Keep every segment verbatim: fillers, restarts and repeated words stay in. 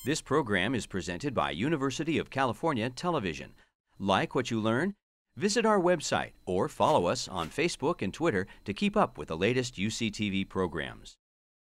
This program is presented by University of California Television. Like what you learn? Visit our website or follow us on Facebook and Twitter to keep up with the latest U C T V programs.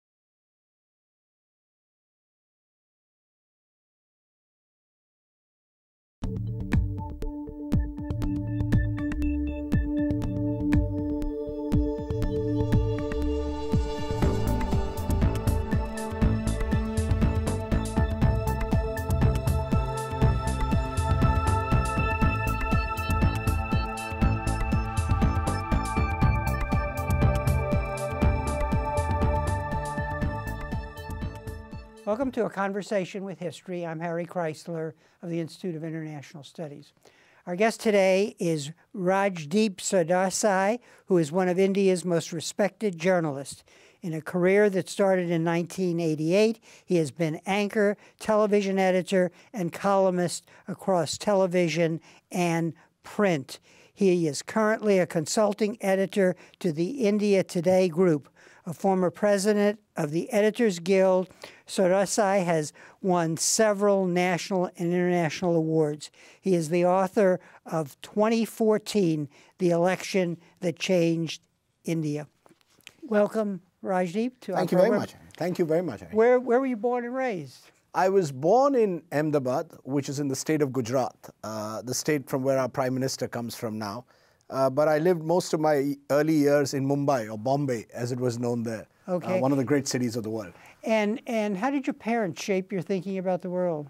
Welcome to A Conversation with History. I'm Harry Chrysler of the Institute of International Studies. Our guest today is Rajdeep Sardesai, who is one of India's most respected journalists. In a career that started in nineteen eighty-eight, he has been anchor, television editor, and columnist across television and print. He is currently a consulting editor to the India Today Group. A former president of the Editors Guild, Sardesai has won several national and international awards. He is the author of twenty fourteen, The Election That Changed India. Welcome, Rajdeep, to our Thank you program. very much. Thank you very much. Where, where were you born and raised? I was born in Ahmedabad, which is in the state of Gujarat, uh, the state from where our Prime Minister comes from now. Uh, but I lived most of my early years in Mumbai, or Bombay, as it was known there. Okay. Uh, one of the great cities of the world. And, and how did your parents shape your thinking about the world?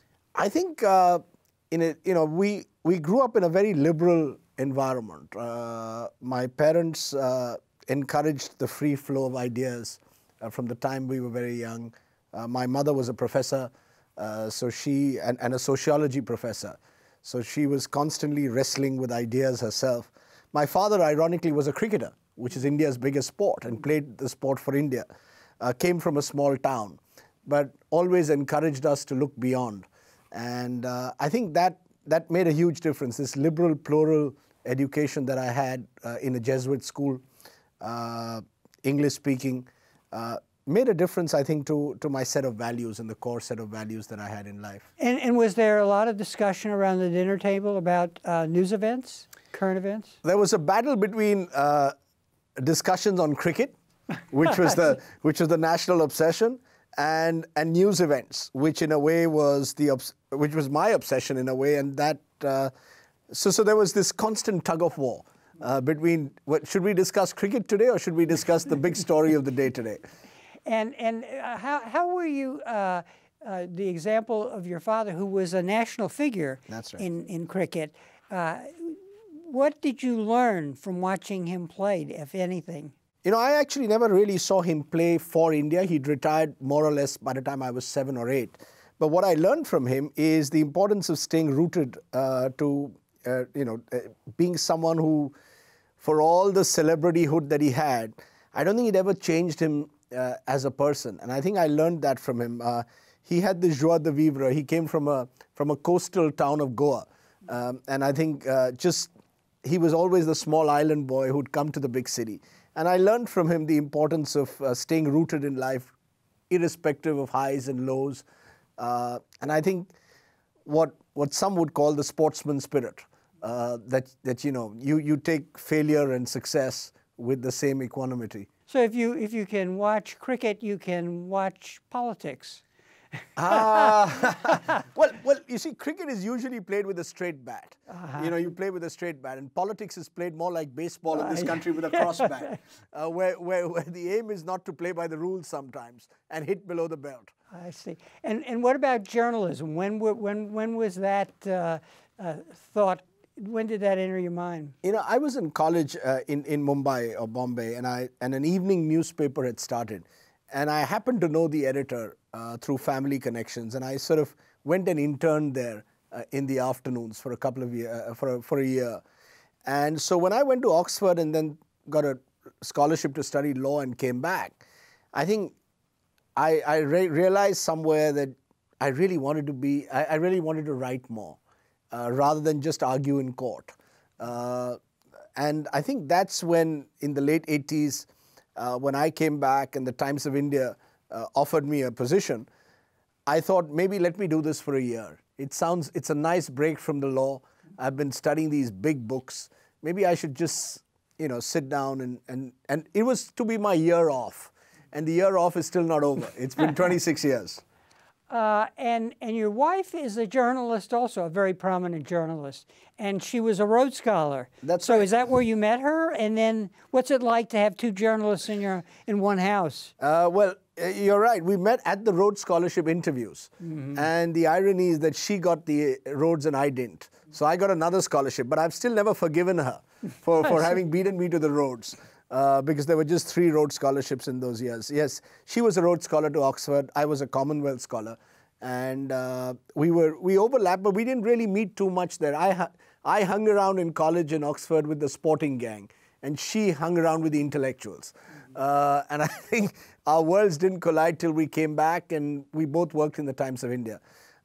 I think uh, in a, you know, we, we grew up in a very liberal environment. Uh, my parents uh, encouraged the free flow of ideas uh, from the time we were very young. Uh, my mother was a professor, uh, so she and, and a sociology professor. So she was constantly wrestling with ideas herself. My father, ironically, was a cricketer, which is India's biggest sport, and played the sport for India. Uh, came from a small town, but always encouraged us to look beyond. And uh, I think that, that made a huge difference, this liberal, plural education that I had uh, in a Jesuit school, uh, English speaking, uh, made a difference, I think, to, to my set of values and the core set of values that I had in life. And, and was there a lot of discussion around the dinner table about uh, news events, current events? There was a battle between uh, discussions on cricket, which was the which was the national obsession, and and news events, which in a way was the which was my obsession in a way, and that uh, so so there was this constant tug of war uh, between what, should we discuss cricket today or should we discuss the big story of the day today? And and uh, how how were you uh, uh, the example of your father, who was a national figure That's right. in in cricket? Uh, what did you learn from watching him play, if anything? You know, I actually never really saw him play for India. He'd retired more or less by the time I was seven or eight. But what I learned from him is the importance of staying rooted uh, to, uh, you know, uh, being someone who, for all the celebrityhood that he had, I don't think it ever changed him uh, as a person. And I think I learned that from him. Uh, he had the joie de vivre. He came from a, from a coastal town of Goa. Um, and I think uh, just, he was always the small island boy who'd come to the big city. And I learned from him the importance of uh, staying rooted in life, irrespective of highs and lows. Uh, and I think what what some would call the sportsman spirit, uh, that, that you know, you, you take failure and success with the same equanimity. So if you if you can watch cricket, you can watch politics. Ah, well, well, you see, cricket is usually played with a straight bat. Uh-huh. You know, you play with a straight bat, and politics is played more like baseball in this Right. country with a cross bat, uh, where, where, where the aim is not to play by the rules sometimes and hit below the belt. I see. And and what about journalism? When were, when when was that uh, uh, thought? When did that enter your mind? You know, I was in college uh, in, in Mumbai or Bombay, and, I, and an evening newspaper had started. And I happened to know the editor uh, through family connections, and I sort of went and interned there uh, in the afternoons for a couple of years, uh, for, a, for a year. And so when I went to Oxford and then got a scholarship to study law and came back, I think I, I re realized somewhere that I really wanted to be, I, I really wanted to write more uh, rather than just argue in court. Uh, and I think that's when, in the late eighties, uh, when I came back and the Times of India uh, offered me a position, I thought maybe let me do this for a year. It sounds, it's a nice break from the law. I've been studying these big books. Maybe I should just, you know, sit down and, and, and it was to be my year off. And the year off is still not over. It's been twenty-six years. Uh, and, and your wife is a journalist also, a very prominent journalist. And she was a Rhodes Scholar. That's so right. is that where you met her? And then what's it like to have two journalists in, your, in one house? Uh, well, uh, you're right. We met at the Rhodes Scholarship interviews. Mm-hmm. And the irony is that she got the Rhodes and I didn't. So I got another scholarship, but I've still never forgiven her for, for having beaten me to the Rhodes. Uh, because there were just three Rhodes Scholarships in those years. Yes, she was a Rhodes Scholar to Oxford. I was a Commonwealth Scholar. And uh, we were we overlapped, but we didn't really meet too much there. I, I hung around in college in Oxford with the sporting gang, and she hung around with the intellectuals. Uh, and I think our worlds didn't collide till we came back, and we both worked in the Times of India.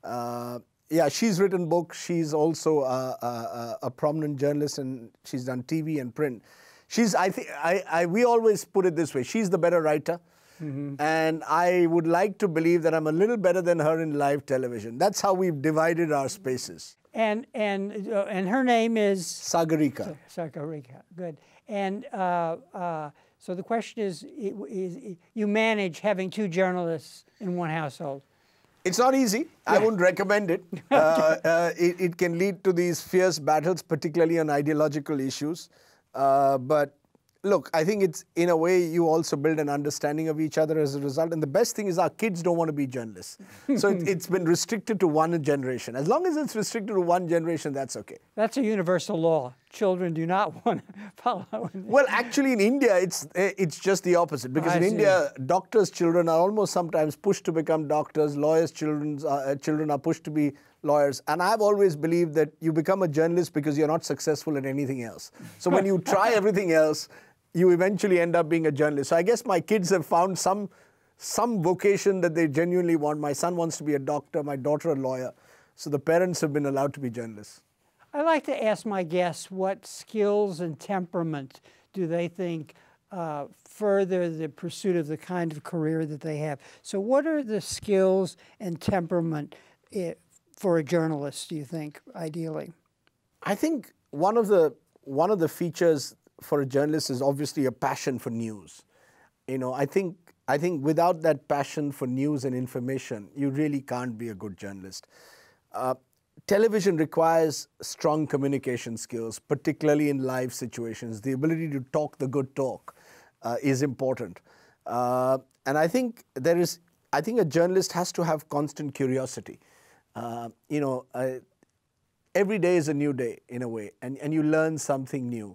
Uh, yeah, she's written books. She's also a, a, a prominent journalist, and she's done T V and print. She's, I think, I, I, we always put it this way, she's the better writer, mm-hmm. and I would like to believe that I'm a little better than her in live television. That's how we've divided our spaces. And and uh, and her name is? Sagarika. Sagarika, good. And uh, uh, so the question is, is, is, you manage having two journalists in one household? It's not easy. Yeah. I wouldn't recommend it. uh, uh, it. It can lead to these fierce battles, particularly on ideological issues. Uh, but look, I think it's, in a way, you also build an understanding of each other as a result. And the best thing is our kids don't want to be journalists. So it, it's been restricted to one generation. As long as it's restricted to one generation, that's okay. That's a universal law. Children do not want to follow. Well, actually, in India, it's it's just the opposite. Because I in see. India, doctors' children are almost sometimes pushed to become doctors. Lawyers' children's, uh, children are pushed to be lawyers. And I've always believed that you become a journalist because you're not successful at anything else. So when you try everything else, you eventually end up being a journalist. So I guess my kids have found some, some vocation that they genuinely want. My son wants to be a doctor, my daughter a lawyer. So the parents have been allowed to be journalists. I like to ask my guests what skills and temperament do they think uh, further the pursuit of the kind of career that they have. So what are the skills and temperament uh, for a journalist, do you think, ideally? I think one of the one of the features for a journalist is obviously a passion for news. You know, I think I think without that passion for news and information, you really can't be a good journalist. Uh, television requires strong communication skills, particularly in live situations. The ability to talk the good talk uh, is important. Uh, and I think there is, I think a journalist has to have constant curiosity. Uh, you know, uh, every day is a new day in a way, and, and you learn something new.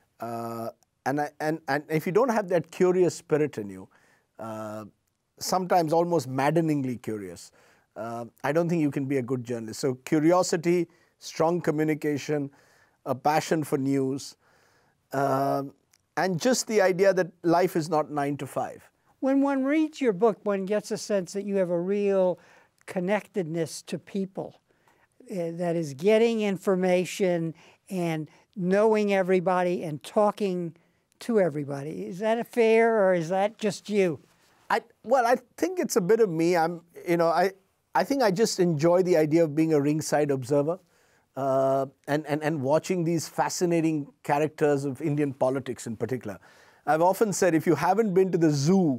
Uh, and, I, and, and if you don't have that curious spirit in you, uh, sometimes almost maddeningly curious, uh, I don't think you can be a good journalist. So curiosity, strong communication, a passion for news, uh, and just the idea that life is not nine to five. When one reads your book, one gets a sense that you have a real connectedness to people, uh, that is getting information and knowing everybody and talking to everybody. Is that fair, or is that just you? I, well, I think it's a bit of me. I'm, you know, I, I think I just enjoy the idea of being a ringside observer uh, and, and, and watching these fascinating characters of Indian politics in particular. I've often said, if you haven't been to the zoo,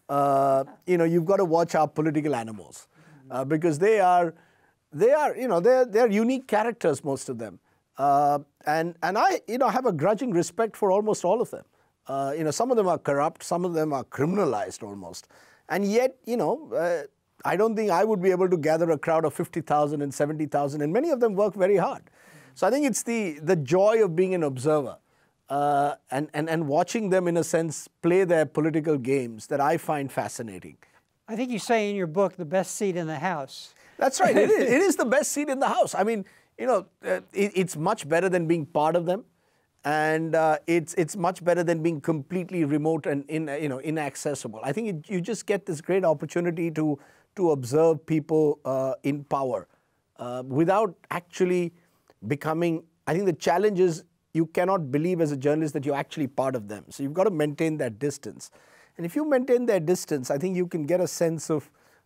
uh, you know, you've got to watch our political animals uh, because they are, they are, you know, they're, they're unique characters, most of them. Uh, and, and I, you know, have a grudging respect for almost all of them. Uh, you know, some of them are corrupt, some of them are criminalized almost. And yet, you know, uh, I don't think I would be able to gather a crowd of fifty thousand and seventy thousand, and many of them work very hard. So I think it's the, the joy of being an observer uh, and, and, and watching them, in a sense, play their political games that I find fascinating. I think you say in your book, the best seat in the House. That's right, it is. It is the best seat in the House. I mean, you know, uh, it, it's much better than being part of them. And uh, it's it's much better than being completely remote and in, you know, inaccessible. I think it, you just get this great opportunity to to observe people uh, in power uh, without actually becoming. I think the challenge is you cannot believe as a journalist that you're actually part of them. So you've got to maintain that distance. And if you maintain that distance, I think you can get a sense of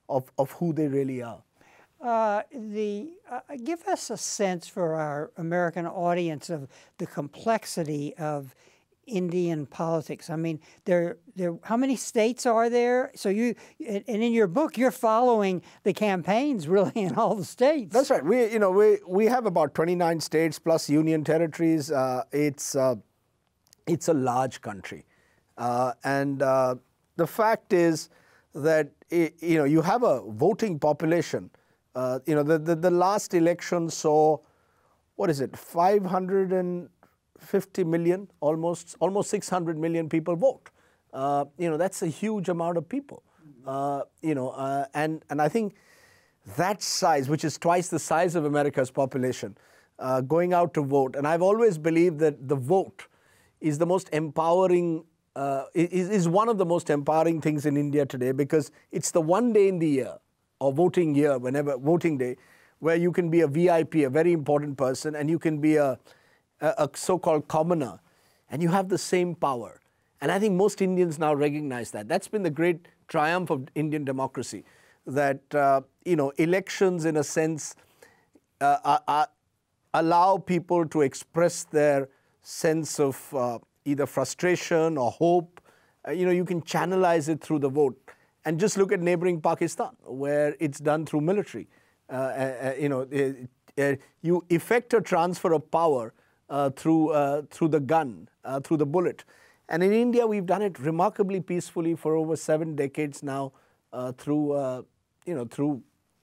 of, of who they really are. Uh, the uh, give us a sense for our American audience of the complexity of Indian politics. I mean, there, there. How many states are there? So you, and in your book, you're following the campaigns really in all the states. That's right. We, you know, we we have about twenty-nine states plus union territories. Uh, it's uh, it's a large country, uh, and uh, the fact is that it, you know you have a voting population. Uh, you know, the, the, the last election saw, what is it, five hundred fifty million, almost almost six hundred million people vote. Uh, you know, that's a huge amount of people. Uh, you know, uh, and, and I think that size, which is twice the size of America's population, uh, going out to vote. And I've always believed that the vote is the most empowering, uh, is, is one of the most empowering things in India today, because it's the one day in the year, or voting year, whenever, voting day, where you can be a V I P, a very important person, and you can be a, a, a so-called commoner, and you have the same power. And I think most Indians now recognize that. That's been the great triumph of Indian democracy, that, uh, you know, elections, in a sense, uh, are, are, allow people to express their sense of uh, either frustration or hope. Uh, you know, you can channelize it through the vote. And just look at neighboring Pakistan, where it's done through military. Uh, uh, you know, uh, uh, you effect a transfer of power uh, through uh, through the gun, uh, through the bullet. And in India, we've done it remarkably peacefully for over seven decades now, uh, through uh, you know through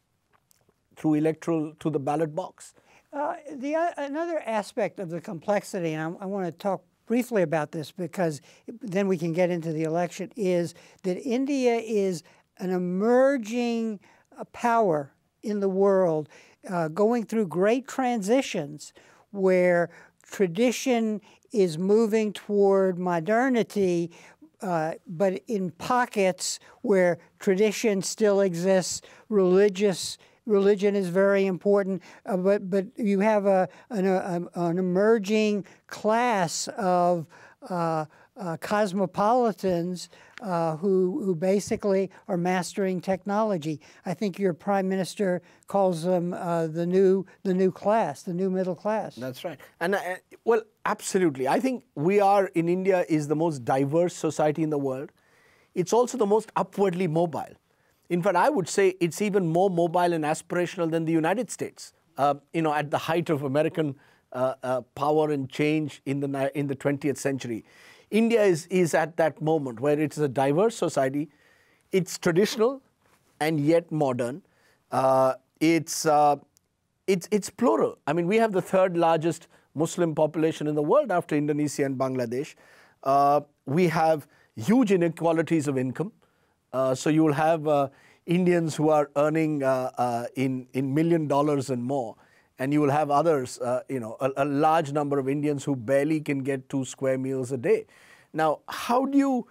through electoral, through the ballot box. Uh, the uh, another aspect of the complexity, and I, I want to talk briefly about this because then we can get into the election, is that India is an emerging uh, power in the world, uh, going through great transitions where tradition is moving toward modernity, uh, but in pockets where tradition still exists, religious Religion is very important, uh, but but you have a an, a, an emerging class of uh, uh, cosmopolitans uh, who who basically are mastering technology. I think your prime minister calls them uh, the new the new class, the new middle class. That's right, and uh, well, absolutely. I think we are in India is the most diverse society in the world. It's also the most upwardly mobile. In fact, I would say it's even more mobile and aspirational than the United States. Uh, you know, at the height of American uh, uh, power and change in the in the twentieth century, India is is at that moment where it's a diverse society. It's traditional, and yet modern. Uh, it's uh, it's it's plural. I mean, we have the third largest Muslim population in the world after Indonesia and Bangladesh. Uh, we have huge inequalities of income. Uh, so you will have uh, Indians who are earning uh, uh, in in million dollars and more, and you will have others, uh, you know, a, a large number of Indians who barely can get two square meals a day. Now, how do you,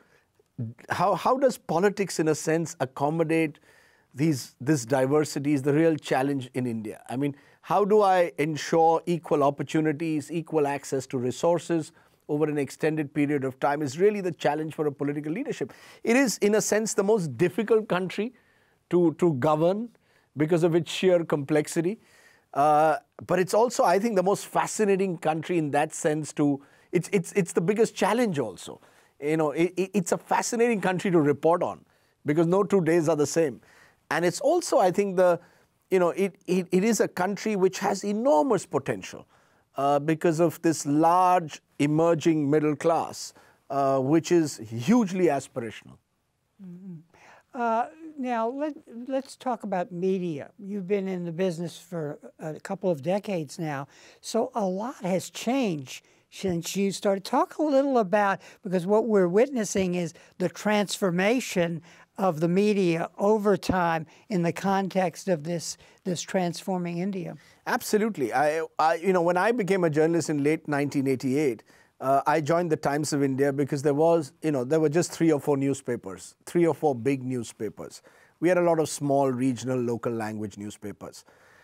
how how does politics, in a sense, accommodate these this diversity? Is the real challenge in India. I mean, how do I ensure equal opportunities, equal access to resources over an extended period of time is really the challenge for a political leadership. It is, in a sense, the most difficult country to, to govern because of its sheer complexity. Uh, but it's also, I think, the most fascinating country in that sense to, it's, it's, it's the biggest challenge also. You know, it, it's a fascinating country to report on because no two days are the same. And it's also, I think, the, you know, it, it, it is a country which has enormous potential. Uh, because of this large emerging middle class, uh, which is hugely aspirational. Mm-hmm. uh, now, let, let's talk about media. You've been in the business for a couple of decades now, so a lot has changed since you started. Talk a little about, because what we're witnessing is the transformation of the media over time in the context of this this transforming India. Absolutely. I, I you know, when I became a journalist in late nineteen eighty-eight, uh, I joined the Times of India because there was, you know, there were just three or four newspapers, three or four big newspapers. We had a lot of small regional local language newspapers.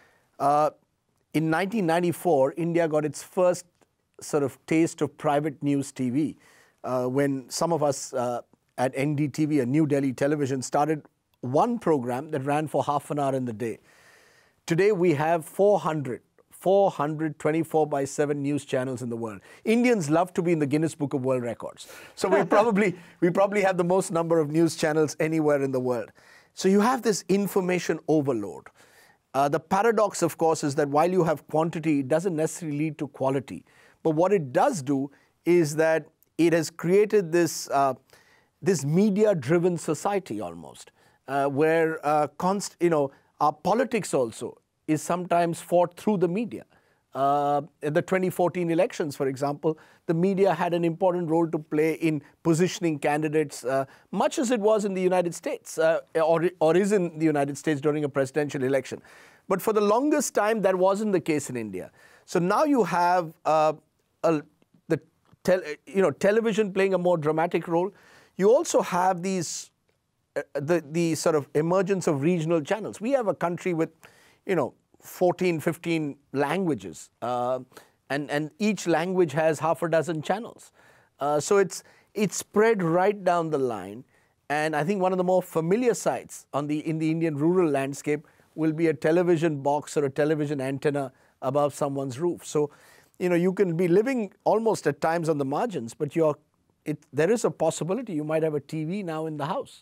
Uh, in nineteen ninety-four, India got its first sort of taste of private news T V uh, when some of us uh, at N D T V, a New Delhi television, started one program that ran for half an hour in the day. Today we have four hundred, four hundred twenty-four by seven news channels in the world. Indians love to be in the Guinness Book of World Records. So we probably, we probably have the most number of news channels anywhere in the world. So you have this information overload. Uh, the paradox, of course, is that while you have quantity, it doesn't necessarily lead to quality. But what it does do is that it has created this, uh, this media-driven society almost, uh, where uh, const you know, our politics also is sometimes fought through the media. Uh, in the twenty fourteen elections, for example, the media had an important role to play in positioning candidates, uh, much as it was in the United States, uh, or, or is in the United States during a presidential election. But for the longest time, that wasn't the case in India. So now you have uh, a, the tel you know, television playing a more dramatic role. You also have these, uh, the, the sort of emergence of regional channels. We have a country with, you know, fourteen, fifteen languages, uh, and, and each language has half a dozen channels. Uh, so it's, it's spread right down the line. And I think one of the more familiar sights on the, in the Indian rural landscape will be a television box or a television antenna above someone's roof. So, you know, you can be living almost at times on the margins, but you're, it, there is a possibility you might have a T V now in the house.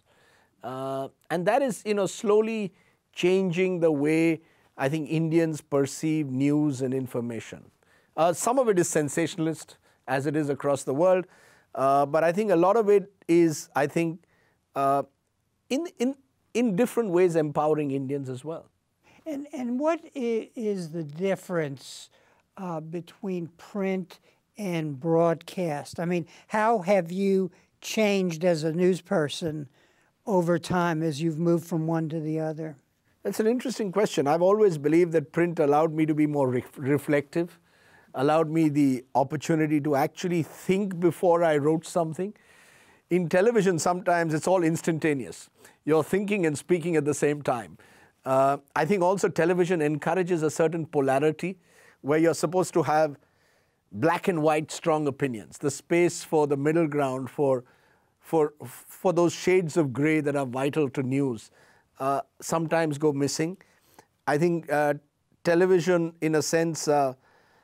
Uh, and that is, you know, slowly changing the way I think Indians perceive news and information. Uh, some of it is sensationalist, as it is across the world, uh, but I think a lot of it is, I think, uh, in, in, in different ways empowering Indians as well. And, and what is the difference uh, between print and broadcast? I mean, how have you changed as a news person over time as you've moved from one to the other? That's an interesting question. I've always believed that print allowed me to be more re reflective, allowed me the opportunity to actually think before I wrote something. In television, sometimes it's all instantaneous. You're thinking and speaking at the same time. Uh, I think also television encourages a certain polarity where you're supposed to have black and white strong opinions, the space for the middle ground, for, for, for those shades of gray that are vital to news. Uh, sometimes go missing. I think uh, television, in a sense, uh,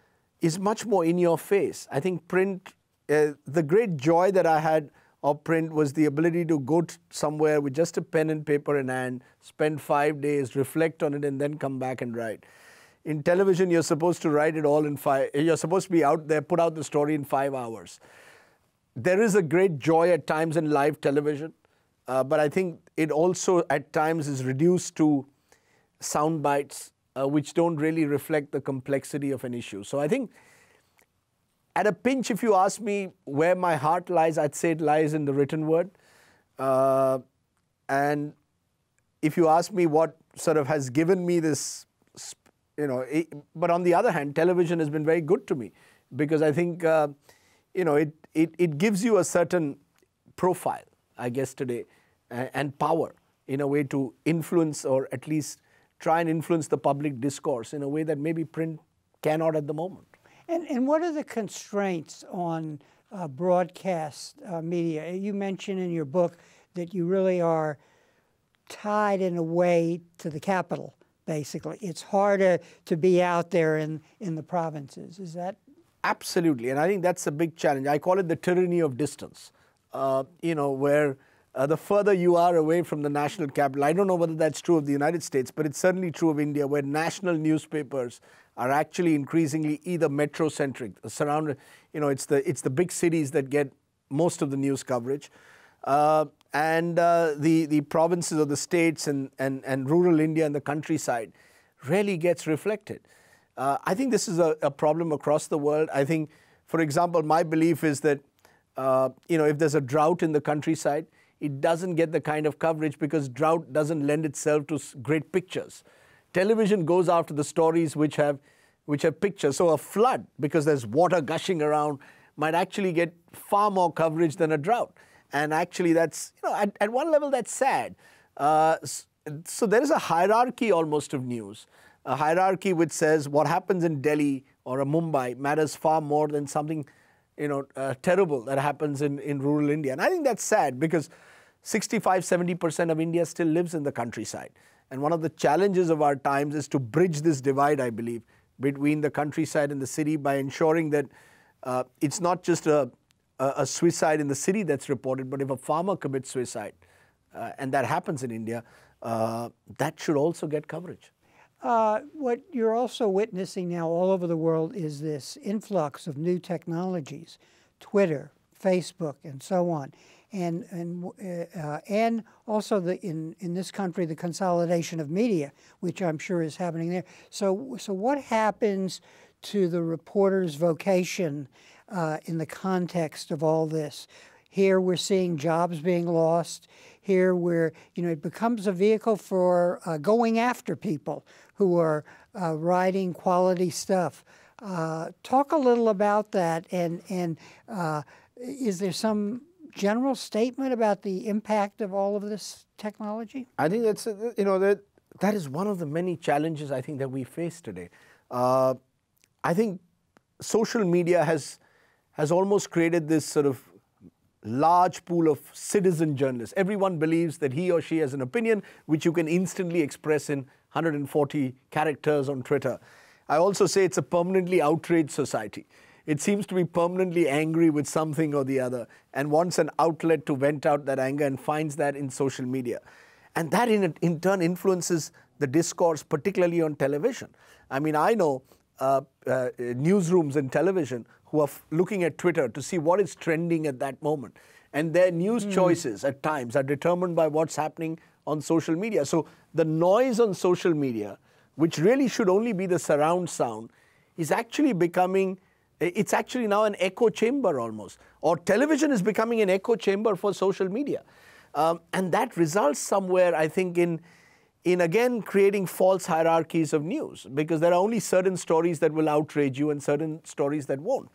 is much more in your face. I think print, uh, the great joy that I had of print was the ability to go somewhere with just a pen and paper in hand, spend five days, reflect on it, and then come back and write. In television, you're supposed to write it all in five, you're supposed to be out there, put out the story in five hours. There is a great joy at times in live television. Uh, but I think it also at times is reduced to sound bites, uh, which don't really reflect the complexity of an issue. So I think at a pinch, if you ask me where my heart lies, I'd say it lies in the written word. Uh, and if you ask me what sort of has given me this, you know, it, but on the other hand, television has been very good to me because I think, uh, you know, it, it, it gives you a certain profile, I guess, today. And power in a way to influence or at least try and influence the public discourse in a way that maybe print cannot at the moment. And, and what are the constraints on uh, broadcast uh, media? You mentioned in your book that you really are tied in a way to the capital, basically. It's harder to be out there in, in the provinces. Is that? Absolutely. And I think that's a big challenge. I call it the tyranny of distance, uh, you know, where Uh, the further you are away from the national capital, I don't know whether that's true of the United States, but it's certainly true of India, where national newspapers are actually increasingly either metro-centric, surrounded, you know, it's the, it's the big cities that get most of the news coverage. Uh, and uh, the, the provinces or the states and, and, and rural India and the countryside really gets reflected. Uh, I think this is a, a problem across the world. I think, for example, my belief is that, uh, you know, if there's a drought in the countryside, it doesn't get the kind of coverage because drought doesn't lend itself to great pictures. Television goes after the stories which have, which have pictures. So a flood, because there's water gushing around, might actually get far more coverage than a drought. And actually that's, you know, at, at one level that's sad. Uh, so there is a hierarchy almost of news, a hierarchy which says what happens in Delhi or a Mumbai matters far more than something, you know, uh, terrible that happens in, in rural India. And I think that's sad because sixty-five, seventy percent of India still lives in the countryside. And one of the challenges of our times is to bridge this divide, I believe, between the countryside and the city by ensuring that uh, it's not just a, a, a suicide in the city that's reported, but if a farmer commits suicide, uh, and that happens in India, uh, that should also get coverage. Uh, what you're also witnessing now all over the world is this influx of new technologies, Twitter, Facebook, and so on. And and uh, and also the in in this country the consolidation of media, which I'm sure is happening there. So so what happens to the reporter's vocation uh, in the context of all this? Here we're seeing jobs being lost. Here we're you know it becomes a vehicle for uh, going after people who are uh, writing quality stuff. Uh, talk a little about that, and and uh, is there some general statement about the impact of all of this technology? I think that's, you know, that, that is one of the many challenges I think that we face today. Uh, I think social media has, has almost created this sort of large pool of citizen journalists. Everyone believes that he or she has an opinion which you can instantly express in one hundred forty characters on Twitter. I also say it's a permanently outraged society. It seems to be permanently angry with something or the other and wants an outlet to vent out that anger and finds that in social media. And that in, in turn influences the discourse, particularly on television. I mean, I know uh, uh, newsrooms in television who are looking at Twitter to see what is trending at that moment. And their news mm. choices at times are determined by what's happening on social media. So the noise on social media, which really should only be the surround sound, is actually becoming It's actually now an echo chamber almost. Or television is becoming an echo chamber for social media. Um, and that results somewhere, I think, in, in again creating false hierarchies of news, because there are only certain stories that will outrage you and certain stories that won't.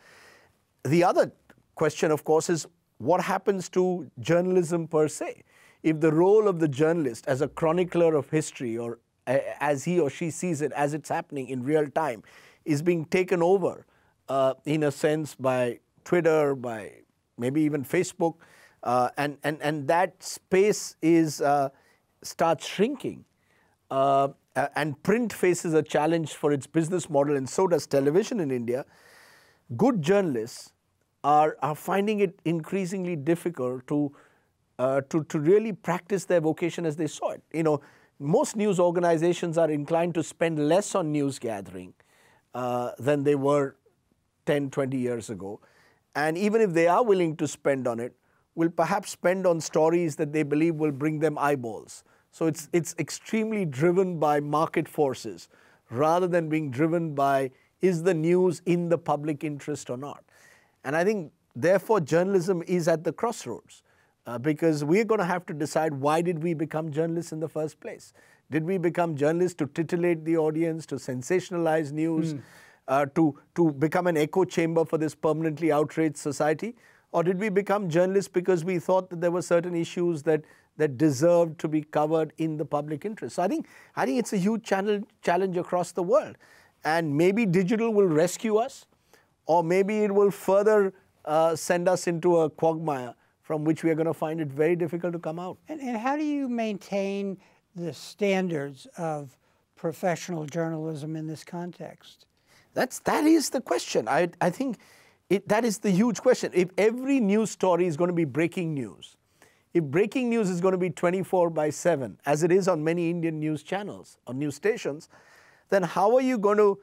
The other question, of course, is what happens to journalism per se? If the role of the journalist as a chronicler of history, or uh, as he or she sees it as it's happening in real time, is being taken over Uh, in a sense by Twitter, by maybe even Facebook, uh, and, and, and that space is, uh, starts shrinking. Uh, and print faces a challenge for its business model, and so does television in India. Good journalists are, are finding it increasingly difficult to, uh, to, to really practice their vocation as they saw it. You know, most news organizations are inclined to spend less on news gathering uh, than they were ten, twenty years ago. And even if they are willing to spend on it, will perhaps spend on stories that they believe will bring them eyeballs. So it's, it's extremely driven by market forces rather than being driven by, is the news in the public interest or not? And I think, therefore, journalism is at the crossroads uh, because we're going to have to decide, why did we become journalists in the first place? Did we become journalists to titillate the audience, to sensationalize news, mm. Uh, to, to become an echo chamber for this permanently outraged society? Or did we become journalists because we thought that there were certain issues that, that deserved to be covered in the public interest? So I think, I think it's a huge challenge, challenge across the world. And maybe digital will rescue us, or maybe it will further uh, send us into a quagmire from which we are going to find it very difficult to come out. And, and how do you maintain the standards of professional journalism in this context? That's, that is the question. I, I think it, that is the huge question. If every news story is going to be breaking news, if breaking news is going to be twenty-four by seven, as it is on many Indian news channels or news stations, then how are you going to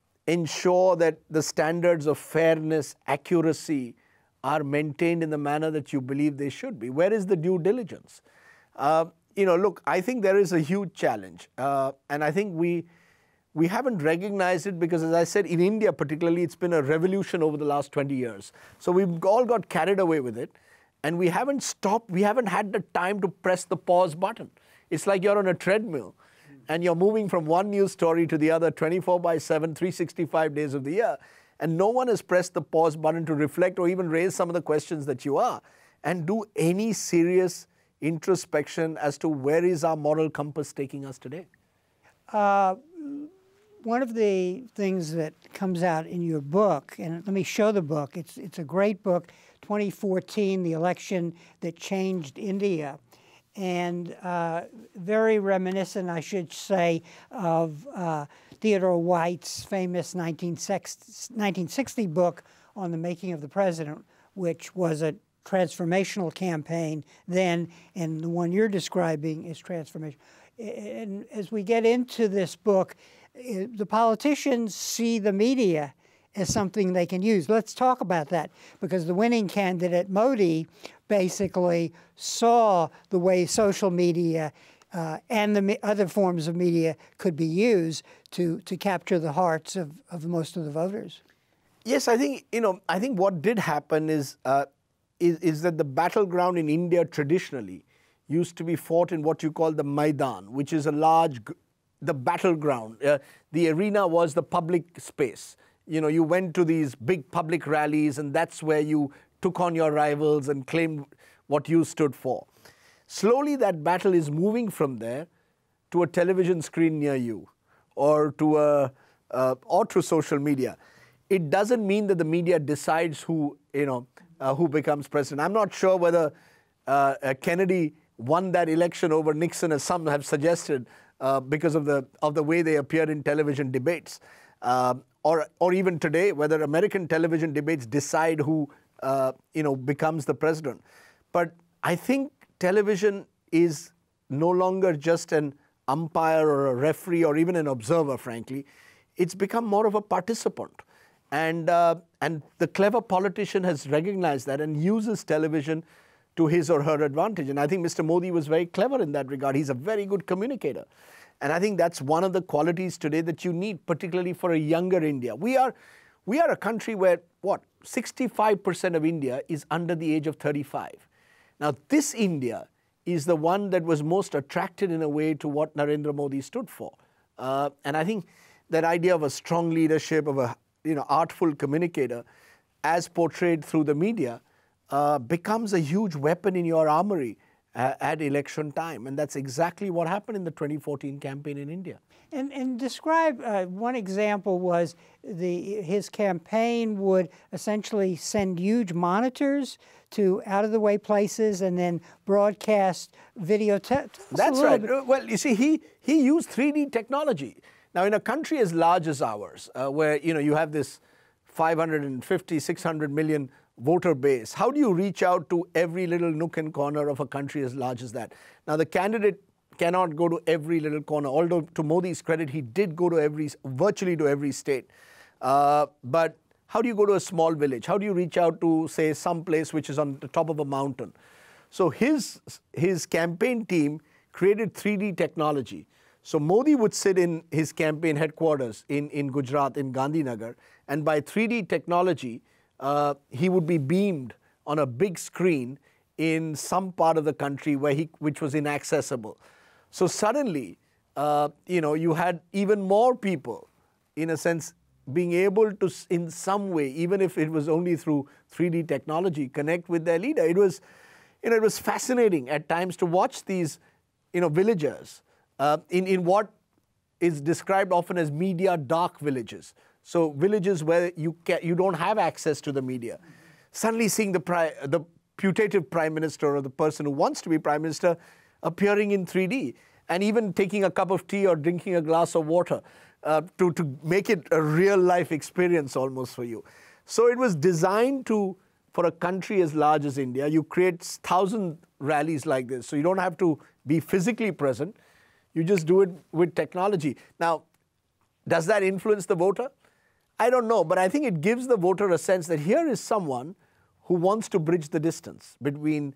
ensure that the standards of fairness, accuracy are maintained in the manner that you believe they should be? Where is the due diligence? Uh, you know, look, I think there is a huge challenge. Uh, and I think we... We haven't recognized it because, as I said, in India particularly, it's been a revolution over the last twenty years. So we've all got carried away with it, and we haven't stopped, we haven't had the time to press the pause button. It's like you're on a treadmill, and you're moving from one news story to the other twenty-four by seven, three hundred sixty-five days of the year, and no one has pressed the pause button to reflect or even raise some of the questions that you are, and do any serious introspection as to where is our moral compass taking us today. Uh, One of the things that comes out in your book, and let me show the book, it's, it's a great book, twenty fourteen, The Election That Changed India. and uh, very reminiscent, I should say, of uh, Theodore White's famous nineteen sixty book on the making of the president, which was a transformational campaign then, and the one you're describing is transformation. And as we get into this book, the politicians see the media as something they can use. Let's talk about that, because the winning candidate, Modi, basically saw the way social media uh, and the other forms of media could be used to, to capture the hearts of, of most of the voters. Yes, I think, you know, I think what did happen is, uh, is, is that the battleground in India traditionally used to be fought in what you call the Maidan, which is a large, the battleground. Uh, the arena was the public space. You know, you went to these big public rallies, and that's where you took on your rivals and claimed what you stood for. Slowly, that battle is moving from there to a television screen near you, or to a, uh, or to social media. It doesn't mean that the media decides who, you know, uh, who becomes president. I'm not sure whether uh, uh, Kennedy won that election over Nixon, as some have suggested, uh, because of the of the way they appeared in television debates. Um, Or, or even today, whether American television debates decide who uh, you know, becomes the president. But I think television is no longer just an umpire or a referee or even an observer, frankly. It's become more of a participant. And, uh, and the clever politician has recognized that and uses television to his or her advantage. And I think Mister Modi was very clever in that regard. He's a very good communicator. And I think that's one of the qualities today that you need, particularly for a younger India. We are, we are a country where, what, sixty-five percent of India is under the age of thirty-five. Now, this India is the one that was most attracted in a way to what Narendra Modi stood for. Uh, and I think that idea of a strong leadership, of a you know, artful communicator, as portrayed through the media, uh, becomes a huge weapon in your armory Uh, at election time. And that's exactly what happened in the twenty fourteen campaign in India. And, and describe, uh, one example was the his campaign would essentially send huge monitors to out-of-the-way places and then broadcast video. That's right. Bit. Well, you see, he, he used three D technology. Now, in a country as large as ours, uh, where, you know, you have this five hundred fifty, six hundred million voter base, how do you reach out to every little nook and corner of a country as large as that? Now, the candidate cannot go to every little corner, although to Modi's credit, he did go to every, virtually to every state. Uh, but how do you go to a small village? How do you reach out to, say, some place which is on the top of a mountain? So his, his campaign team created three D technology. So Modi would sit in his campaign headquarters in, in Gujarat, in Gandhinagar, and by three D technology, Uh, he would be beamed on a big screen in some part of the country where he, which was inaccessible. So suddenly, uh, you know, you had even more people, in a sense, being able to, in some way, even if it was only through three D technology, connect with their leader. It was, you know, it was fascinating at times to watch these, you know, villagers uh, in, in what is described often as media dark villages. So villages where you can, you don't have access to the media. Suddenly seeing the, pri the putative prime minister or the person who wants to be prime minister appearing in three D, and even taking a cup of tea or drinking a glass of water uh, to, to make it a real life experience almost for you. So it was designed to, for a country as large as India, you create thousand rallies like this. So you don't have to be physically present. You just do it with technology. Now, does that influence the voter? I don't know, but I think it gives the voter a sense that here is someone who wants to bridge the distance between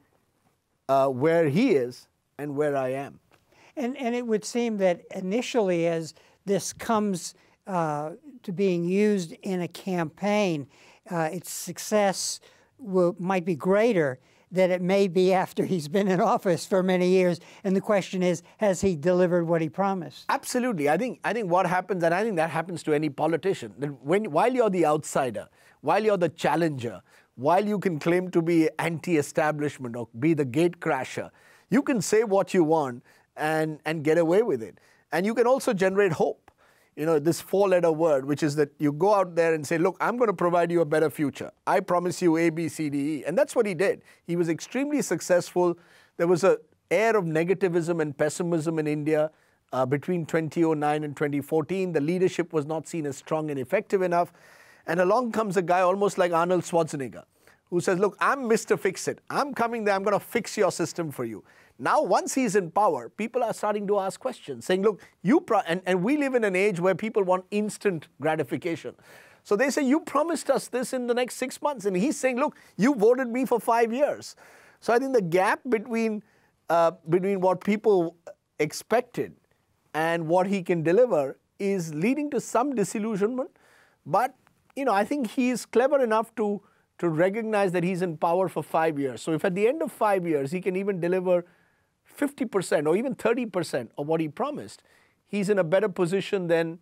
uh, where he is and where I am. And, and it would seem that initially, as this comes uh, to being used in a campaign, uh, its success will, might be greater than it may be after he's been in office for many years. And the question is, has he delivered what he promised? Absolutely. I think, I think what happens, and I think that happens to any politician, that when, while you're the outsider, while you're the challenger, while you can claim to be anti-establishment or be the gate crasher, you can say what you want and, and get away with it. And you can also generate hope. You know, this four-letter word, which is that you go out there and say, look, I'm going to provide you a better future. I promise you A, B, C, D, E. And that's what he did. He was extremely successful. There was a air of negativism and pessimism in India uh, between twenty oh nine and twenty fourteen. The leadership was not seen as strong and effective enough. And along comes a guy almost like Arnold Schwarzenegger, who says, look, I'm Mister Fix-It. I'm coming there. I'm going to fix your system for you. Now, once he's in power, people are starting to ask questions, saying, look, you pro and, and we live in an age where people want instant gratification. So they say, you promised us this in the next six months. And he's saying, look, you voted me for five years. So I think the gap between, uh, between what people expected and what he can deliver is leading to some disillusionment. But, you know, I think he's clever enough to, to recognize that he's in power for five years. So if at the end of five years he can even deliver fifty percent or even thirty percent of what he promised, he's in a better position than,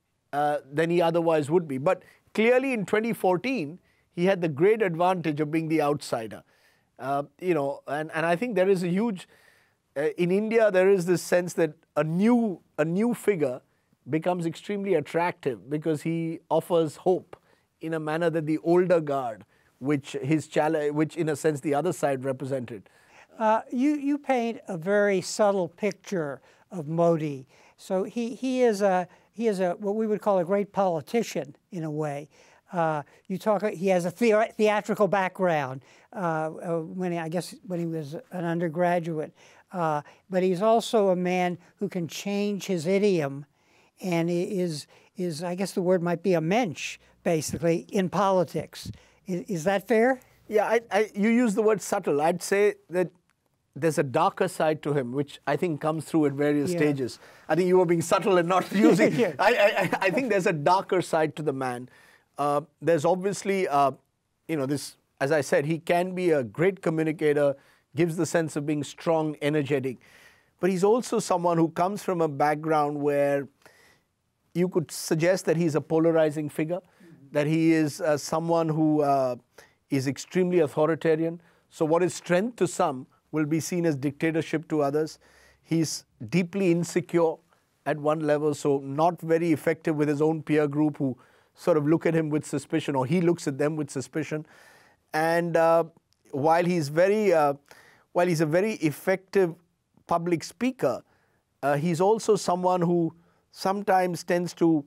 uh, than he otherwise would be. But clearly in twenty fourteen, he had the great advantage of being the outsider. Uh, you know, and, and I think there is a huge, uh, in India, there is this sense that a new, a new figure becomes extremely attractive because he offers hope in a manner that the older guard, which his challenge, which in a sense the other side represented. Uh, you, you paint a very subtle picture of Modi. So he, he, is a, he is a, what we would call a great politician in a way. Uh, you talk, he has a the theatrical background uh, when he, I guess when he was an undergraduate. Uh, but he's also a man who can change his idiom and is, is, I guess the word might be a mensch, basically, in politics. Is, is that fair? Yeah, I, I, you use the word subtle. I'd say that there's a darker side to him, which I think comes through at various yeah. stages. I think you were being subtle and not using. yeah. I, I, I think there's a darker side to the man. Uh, there's obviously, uh, you know, this, as I said, he can be a great communicator, gives the sense of being strong, energetic. But he's also someone who comes from a background where you could suggest that he's a polarizing figure, mm-hmm. that he is uh, someone who uh, is extremely authoritarian. So what is strength to some will be seen as dictatorship to others. He's deeply insecure at one level, so not very effective with his own peer group who sort of look at him with suspicion, or he looks at them with suspicion. And uh, while he's very, uh, while he's a very effective public speaker, uh, he's also someone who sometimes tends to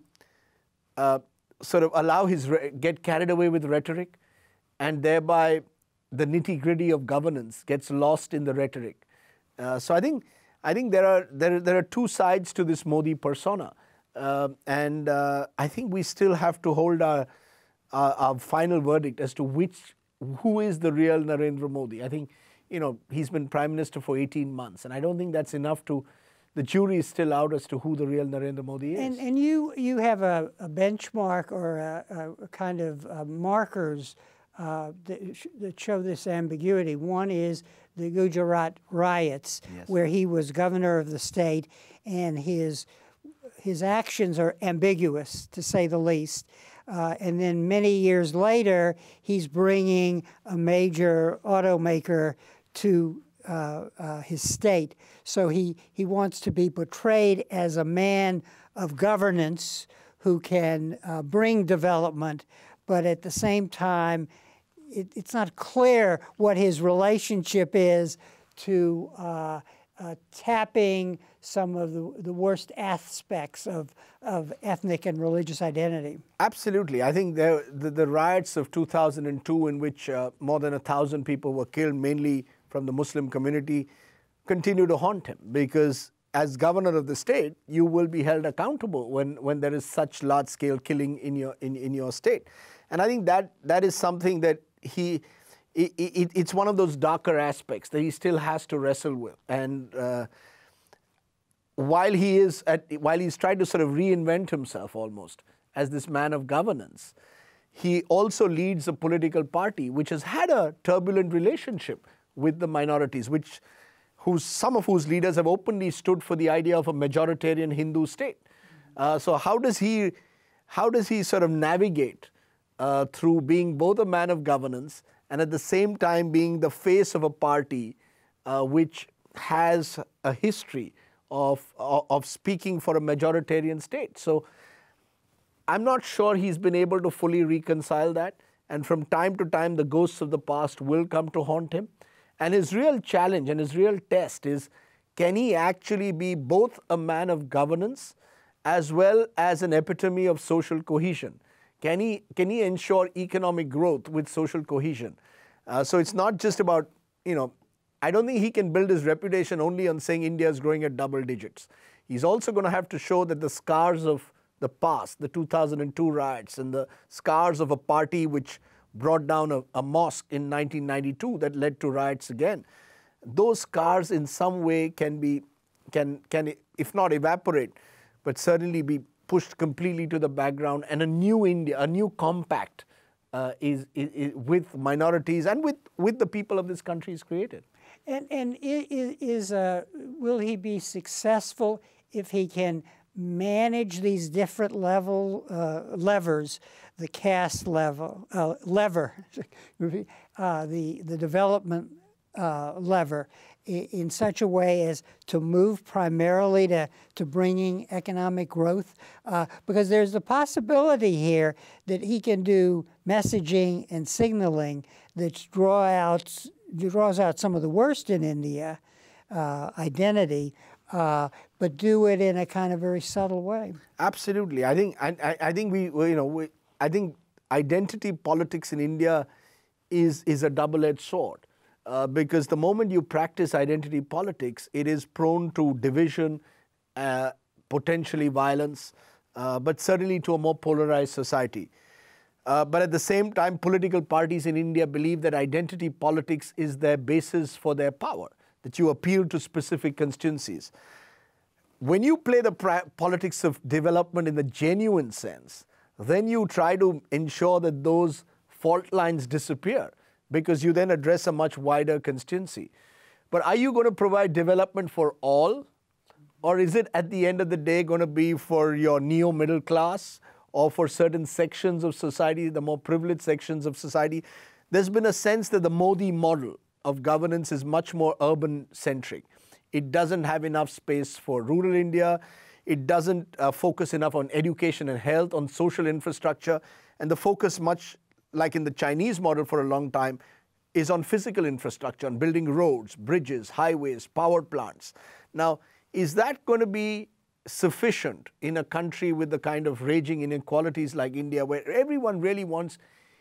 uh, sort of allow his, get carried away with rhetoric, and thereby the nitty-gritty of governance gets lost in the rhetoric. Uh, so I think, I think there are, there, there are two sides to this Modi persona. Uh, and uh, I think we still have to hold our, our, our final verdict as to which, who is the real Narendra Modi. I think, you know, he's been Prime Minister for eighteen months, and I don't think that's enough to, the jury is still out as to who the real Narendra Modi is. And, and you, you have a, a benchmark or a, a kind of uh, markers uh, that, sh that show this ambiguity. One is the Gujarat riots, yes. where he was governor of the state, and his his actions are ambiguous, to say the least. Uh, and then many years later, he's bringing a major automaker to uh, uh, his state. So he, he wants to be portrayed as a man of governance who can uh, bring development, but at the same time, it, it's not clear what his relationship is to uh, uh, tapping some of the, the worst aspects of, of ethnic and religious identity. Absolutely. I think there, the, the riots of two thousand two, in which uh, more than a thousand people were killed, mainly from the Muslim community, continue to haunt him, because as governor of the state, you will be held accountable when, when there is such large-scale killing in your, in, in your state. And I think that, that is something that he, it, it, it's one of those darker aspects that he still has to wrestle with. And uh, while he is at, while he's trying to sort of reinvent himself almost as this man of governance, he also leads a political party which has had a turbulent relationship with the minorities, which whose, some of whose leaders have openly stood for the idea of a majoritarian Hindu state. Uh, so how does he, how does he sort of navigate uh, through being both a man of governance and at the same time being the face of a party uh, which has a history of, of, of speaking for a majoritarian state? So I'm not sure he's been able to fully reconcile that. And from time to time, the ghosts of the past will come to haunt him. And his real challenge and his real test is, can he actually be both a man of governance as well as an epitome of social cohesion? Can he, can he ensure economic growth with social cohesion? Uh, so it's not just about, you know, I don't think he can build his reputation only on saying India is growing at double digits. He's also going to have to show that the scars of the past, the two thousand two riots and the scars of a party which brought down a, a mosque in nineteen ninety-two that led to riots again, those scars in some way can be, can, can if not evaporate, but certainly be pushed completely to the background, and a new India, a new compact uh, is, is, is with minorities and with, with the people of this country is created. And, and is, is uh, will he be successful if he can manage these different level uh, levers, the caste level, uh, lever, uh, the, the development uh, lever, in, in such a way as to move primarily to, to bringing economic growth? Uh, because there's the possibility here that he can do messaging and signaling that draw out, draws out some of the worst in India, uh, identity, Uh, but do it in a kind of very subtle way. Absolutely, I think I, I think we, you know we, I think identity politics in India is is a double-edged sword, uh, because the moment you practice identity politics, it is prone to division, uh, potentially violence, uh, but certainly to a more polarized society. Uh, but at the same time, political parties in India believe that identity politics is their basis for their power, that you appeal to specific constituencies. When you play the politics of development in the genuine sense, then you try to ensure that those fault lines disappear, because you then address a much wider constituency. But are you going to provide development for all? Or is it at the end of the day going to be for your neo-middle class or for certain sections of society, the more privileged sections of society? There's been a sense that the Modi model of governance is much more urban-centric. It doesn't have enough space for rural India. It doesn't uh, focus enough on education and health, on social infrastructure. And the focus, much like in the Chinese model for a long time, is on physical infrastructure, on building roads, bridges, highways, power plants. Now, is that going to be sufficient in a country with the kind of raging inequalities like India, where everyone really wants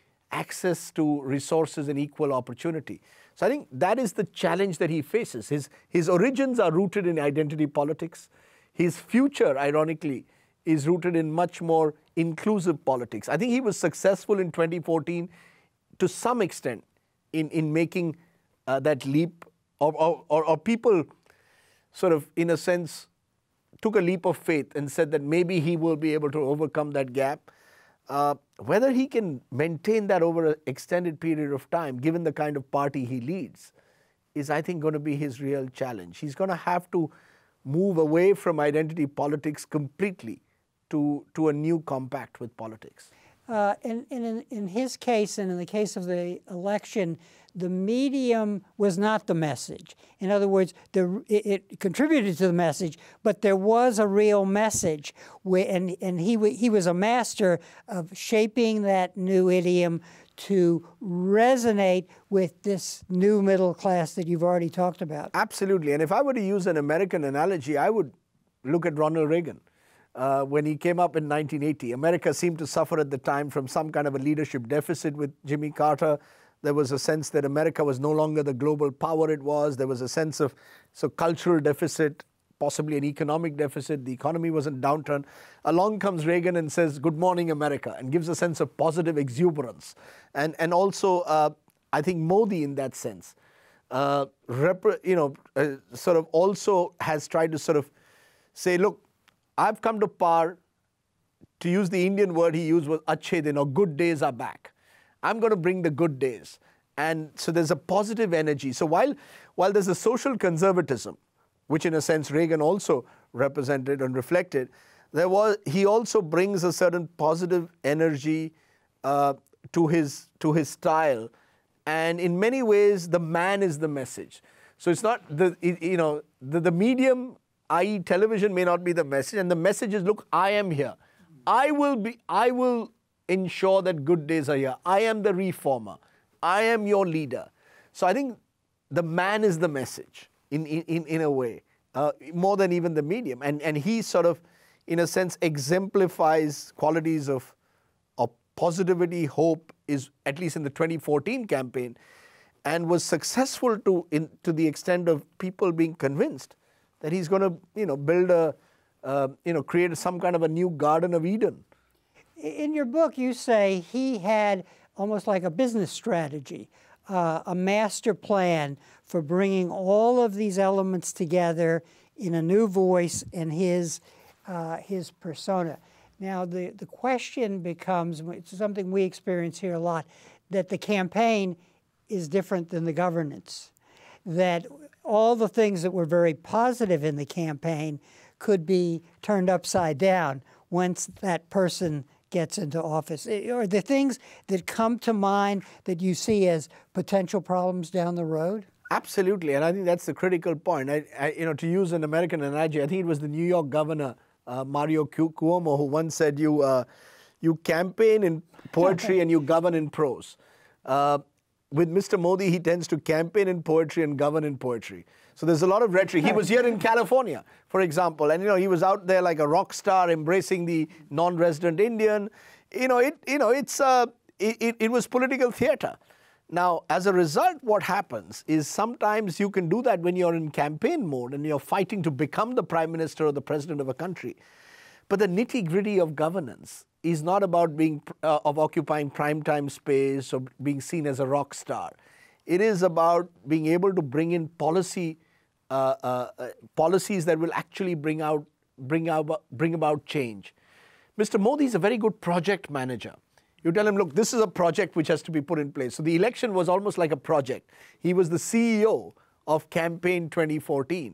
access to resources and equal opportunity? So I think that is the challenge that he faces. His, his origins are rooted in identity politics. His future, ironically, is rooted in much more inclusive politics. I think he was successful in twenty fourteen to some extent in, in making uh, that leap, or, or, or, or people sort of, in a sense, took a leap of faith and said that maybe he will be able to overcome that gap. Uh, whether he can maintain that over an extended period of time, given the kind of party he leads, is, I think, going to be his real challenge. He's going to have to move away from identity politics completely to, to a new compact with politics. Uh, and, and in, in his case, and in the case of the election, the medium was not the message. In other words, the, it, it contributed to the message, but there was a real message, where, and, and he, he was a master of shaping that new idiom to resonate with this new middle class that you've already talked about. Absolutely. And if I were to use an American analogy, I would look at Ronald Reagan. Uh, when he came up in nineteen eighty, America seemed to suffer at the time from some kind of a leadership deficit with Jimmy Carter. There was a sense that America was no longer the global power it was. There was a sense of so cultural deficit, possibly an economic deficit. The economy was in downturn. Along comes Reagan and says, "Good morning, America," and gives a sense of positive exuberance. And, and also, uh, I think Modi, in that sense, uh, you know, uh, sort of also has tried to sort of say, look, I've come to power, to use the Indian word he used was achhe din, or good days are back. I'm going to bring the good days. And so there's a positive energy. So while, while there's a social conservatism, which in a sense Reagan also represented and reflected, there was, he also brings a certain positive energy uh, to his, to his style. And in many ways, the man is the message. So it's not, the you know, the, the medium, that is television, may not be the message, and the message is, look, I am here. I will be, I will ensure that good days are here. I am the reformer. I am your leader. So I think the man is the message in, in, in a way, uh, more than even the medium. And, and he sort of, in a sense, exemplifies qualities of, of positivity, hope, is at least in the twenty fourteen campaign, and was successful to, in, to the extent of people being convinced that he's going to, you know, build a, uh, you know, create some kind of a new Garden of Eden. In your book, you say he had almost like a business strategy, uh, a master plan for bringing all of these elements together in a new voice and his, uh, his persona. Now, the, the question becomes, it's something we experience here a lot, that the campaign is different than the governance, that all the things that were very positive in the campaign could be turned upside down once that person gets into office. Are there things that come to mind that you see as potential problems down the road? Absolutely, and I think that's the critical point. I, I, you know, to use an American analogy, I think it was the New York governor, uh, Mario Cuomo, who once said, "You, uh, you campaign in poetry and you govern in prose." Uh, with Mister Modi, he tends to campaign in poetry and govern in poetry. So there's a lot of rhetoric. He was here in California, for example, and you know he was out there like a rock star, embracing the non-resident Indian. You know, it. You know, it's. Uh, it, it, it was political theater. Now, as a result, what happens is sometimes you can do that when you're in campaign mode and you're fighting to become the prime minister or the president of a country. But the nitty-gritty of governance is not about being uh, of occupying primetime space or being seen as a rock star. It is about being able to bring in policy uh, uh, uh, policies that will actually bring out bring out bring about change. Mister Modi is a very good project manager. You tell him, look, this is a project which has to be put in place. So the election was almost like a project. He was the C E O of Campaign twenty fourteen.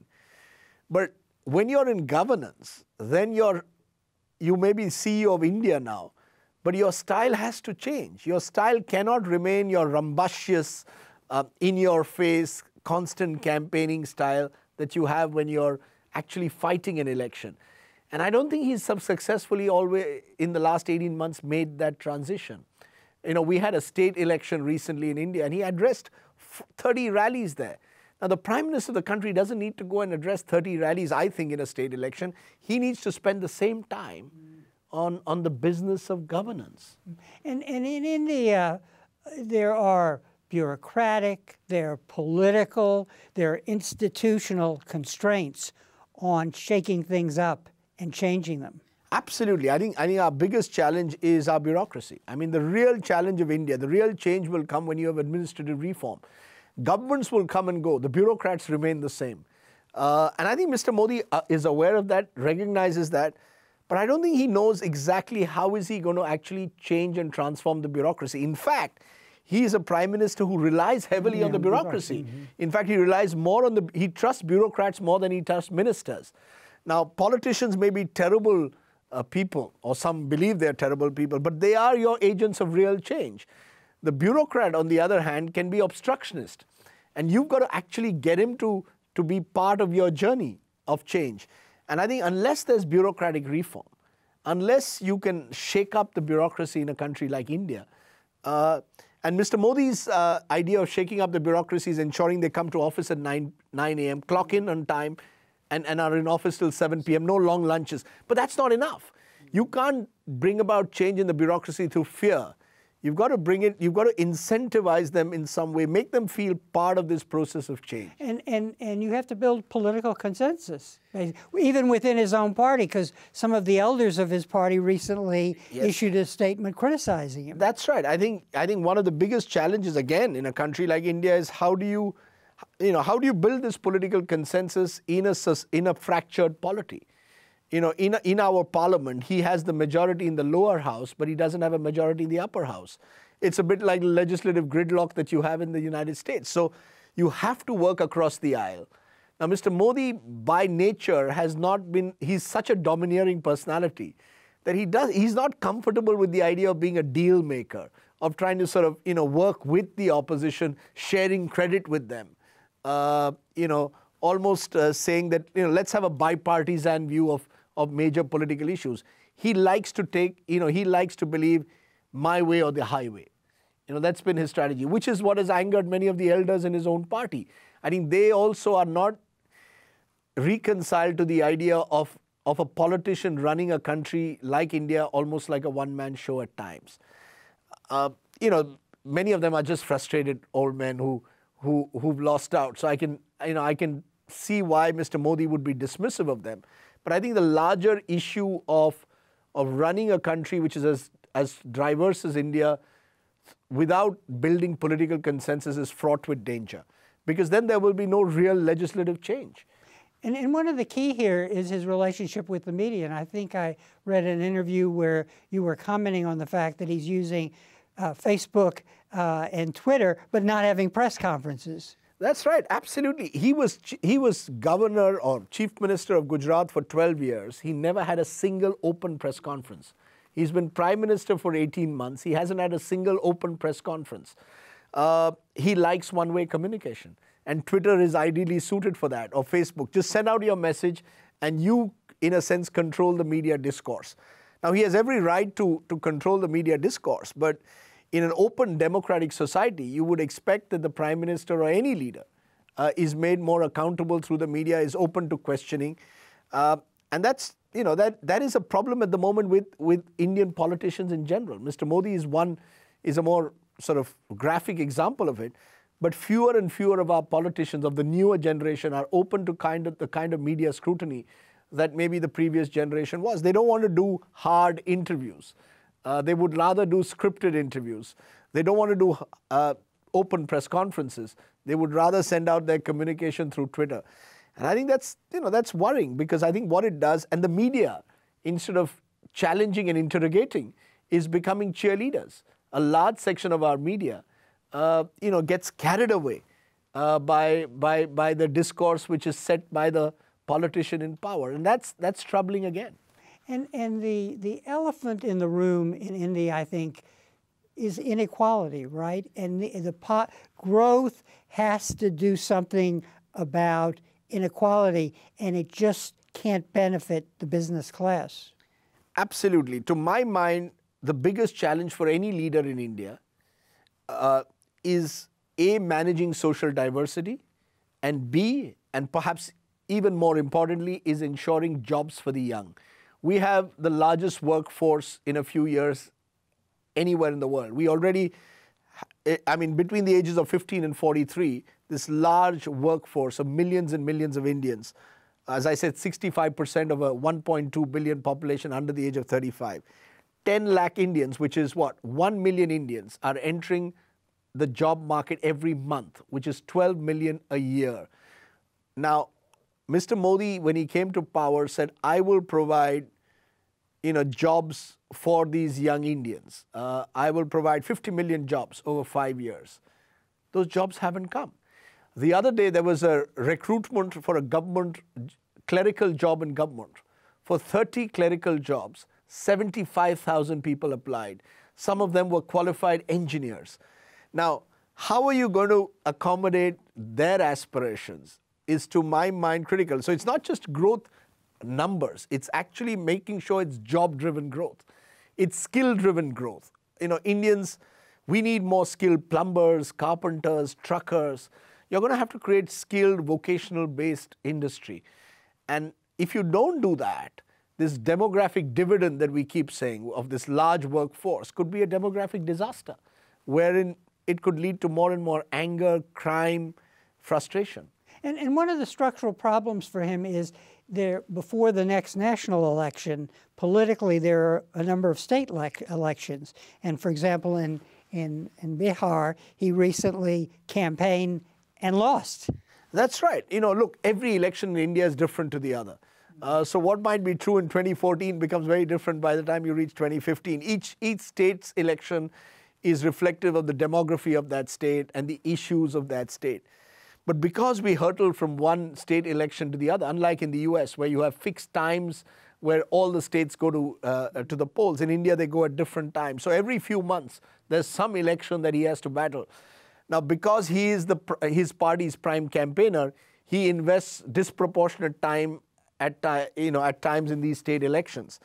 But when you're in governance, then you're, you may be C E O of India now, but your style has to change. Your style cannot remain your rambunctious, uh, in-your-face, constant campaigning style that you have when you're actually fighting an election. And I don't think he's successfully always, in the last eighteen months, made that transition. You know, we had a state election recently in India, and he addressed thirty rallies there. Now, the prime minister of the country doesn't need to go and address thirty rallies, I think, in a state election. He needs to spend the same time on, on the business of governance. And, and in India, there are bureaucratic, there are political, there are institutional constraints on shaking things up and changing them. Absolutely. I think, I think our biggest challenge is our bureaucracy. I mean, the real challenge of India, the real change will come when you have administrative reform. Governments will come and go. The bureaucrats remain the same. Uh, and I think Mister Modi uh, is aware of that, recognizes that, but I don't think he knows exactly how is he going to actually change and transform the bureaucracy. In fact, he is a prime minister who relies heavily yeah, on the bureaucracy. Mm-hmm. In fact, he relies more on the, he trusts bureaucrats more than he trusts ministers. Now, politicians may be terrible uh, people, or some believe they're terrible people, but they are your agents of real change. The bureaucrat, on the other hand, can be obstructionist. And you've got to actually get him to, to be part of your journey of change. And I think unless there's bureaucratic reform, unless you can shake up the bureaucracy in a country like India, uh, and Mister Modi's uh, idea of shaking up the bureaucracy is ensuring they come to office at nine a m, clock in on time, and, and are in office till seven p m, no long lunches. But that's not enough. You can't bring about change in the bureaucracy through fear. You've got to bring it, you've got to incentivize them in some way, make them feel part of this process of change. And, and, and you have to build political consensus, even within his own party, because some of the elders of his party recently yes. issued a statement criticizing him. That's right. I think, I think one of the biggest challenges, again, in a country like India is how do you, you know, how do you build this political consensus in a, in a fractured polity? You know, in, in our parliament, he has the majority in the lower house, but he doesn't have a majority in the upper house. It's a bit like legislative gridlock that you have in the United States. So you have to work across the aisle. Now, Mister Modi, by nature, has not been, he's such a domineering personality that he does, he's not comfortable with the idea of being a deal maker, of trying to sort of, you know, work with the opposition, sharing credit with them, uh, you know, almost uh, saying that, you know, let's have a bipartisan view of of major political issues. He likes to take, you know, he likes to believe my way or the highway. You know, that's been his strategy, which is what has angered many of the elders in his own party. I think they also are not reconciled to the idea of, of a politician running a country like India, almost like a one-man show at times. Uh, you know, many of them are just frustrated old men who, who, who've lost out. So I can, you know, I can see why Mister Modi would be dismissive of them. But I think the larger issue of, of running a country which is as, as diverse as India without building political consensus is fraught with danger, because then there will be no real legislative change. And, and one of the key here is his relationship with the media. And I think I read an interview where you were commenting on the fact that he's using uh, Facebook uh, and Twitter, but not having press conferences. That's right, absolutely. He was, he was governor or chief minister of Gujarat for twelve years. He never had a single open press conference. He's been prime minister for eighteen months. He hasn't had a single open press conference. Uh, he likes one-way communication. And Twitter is ideally suited for that, or Facebook. Just send out your message and you, in a sense, control the media discourse. Now, he has every right to, to control the media discourse, but in an open democratic society, you would expect that the prime minister or any leader uh, is made more accountable through the media, is open to questioning. Uh, and that's, you know, that, that is a problem at the moment with, with Indian politicians in general. Mister Modi is one, is a more sort of graphic example of it. But fewer and fewer of our politicians of the newer generation are open to kind of the kind of media scrutiny that maybe the previous generation was. They don't want to do hard interviews. Uh, they would rather do scripted interviews. They don't want to do uh, open press conferences. They would rather send out their communication through Twitter. And I think that's, you know, that's worrying, because I think what it does, and the media, instead of challenging and interrogating, is becoming cheerleaders. A large section of our media Uh, you know, gets carried away uh, by, by, by the discourse which is set by the politician in power. And that's, that's troubling again. And, and the, the elephant in the room in India, I think, is inequality, right? And the, the po growth has to do something about inequality, and it just can't benefit the business class. Absolutely. To my mind, the biggest challenge for any leader in India uh, is A, managing social diversity, and B, and perhaps even more importantly, is ensuring jobs for the young. We have the largest workforce in a few years anywhere in the world. We already, I mean, between the ages of fifteen and forty-three, this large workforce of millions and millions of Indians, as I said, sixty-five percent of a one point two billion population under the age of thirty-five. ten lakh Indians, which is what, one million Indians, are entering the job market every month, which is twelve million a year. Now, Mister Modi, when he came to power, said, I will provide, you know, jobs for these young Indians. Uh, I will provide fifty million jobs over five years. Those jobs haven't come. The other day, there was a recruitment for a government, clerical job in government. For thirty clerical jobs, seventy-five thousand people applied. Some of them were qualified engineers. Now, how are you going to accommodate their aspirations is, to my mind, critical. So it's not just growth numbers. It's actually making sure it's job-driven growth. It's skill-driven growth. You know, Indians, we need more skilled plumbers, carpenters, truckers. You're going to have to create skilled, vocational-based industry. And if you don't do that, this demographic dividend that we keep saying of this large workforce could be a demographic disaster, wherein it could lead to more and more anger, crime, frustration. And, and one of the structural problems for him is there, before the next national election, politically there are a number of state elections. And for example, in, in, in Bihar, he recently campaigned and lost. That's right. You know, look, every election in India is different to the other. Uh, so what might be true in twenty fourteen becomes very different by the time you reach twenty fifteen. Each, each state's election is reflective of the demography of that state and the issues of that state. But because we hurtle from one state election to the other, unlike in the U S where you have fixed times where all the states go to, uh, to the polls, in India they go at different times. So every few months there's some election that he has to battle. Now, because he is the, his party's prime campaigner, he invests disproportionate time at, you know, at times in these state elections.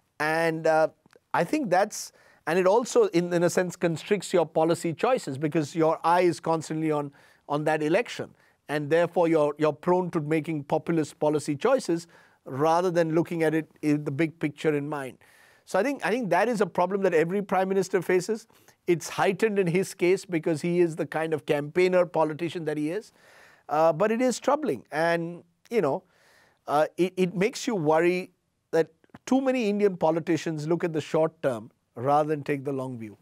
And uh, I think that's, and it also, in, in a sense, constricts your policy choices because your eye is constantly on, on that election. and therefore you're, you're prone to making populist policy choices rather than looking at it in the big picture in mind. So I think, I think that is a problem that every prime minister faces. It's heightened in his case because he is the kind of campaigner politician that he is. Uh, but it is troubling. And, you know, uh, it, it makes you worry that too many Indian politicians look at the short term rather than take the long view.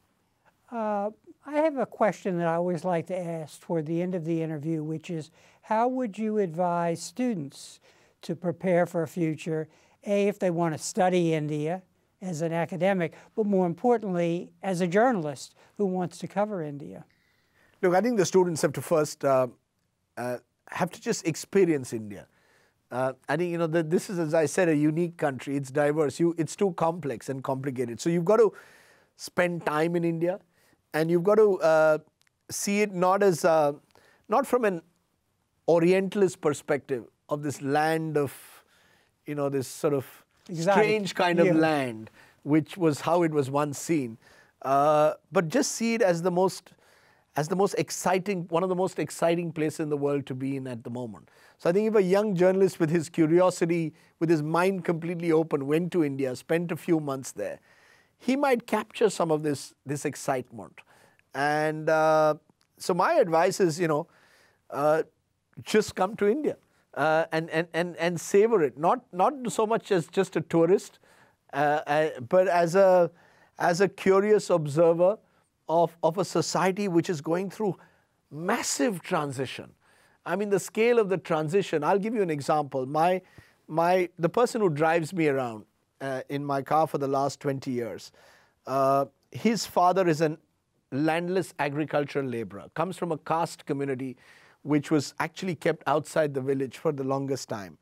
Uh, I have a question that I always like to ask toward the end of the interview, which is, how would you advise students to prepare for a future, A, if they want to study India as an academic, but more importantly, as a journalist who wants to cover India? Look, I think the students have to first uh, uh, have to just experience India. Uh, I think, you know, the, this is, as I said, a unique country. It's diverse. You, it's too complex and complicated. So you've got to spend time in India, and you've got to uh, see it not as, uh, not from an Orientalist perspective of this land of, you know, this sort of Exotic. strange kind of yeah. land, which was how it was once seen. Uh, but just see it as the most, as the most exciting, one of the most exciting places in the world to be in at the moment. So I think if a young journalist with his curiosity, with his mind completely open, went to India, spent a few months there, he might capture some of this, this excitement. And uh, so my advice is, you know, uh, just come to India. Uh, and, and, and, and savor it, not, not so much as just a tourist, uh, uh, but as a, as a curious observer of, of a society which is going through massive transition. I mean, the scale of the transition, I'll give you an example. My, my, the person who drives me around uh, in my car for the last twenty years, uh, his father is a landless agricultural laborer, comes from a caste community which was actually kept outside the village for the longest time.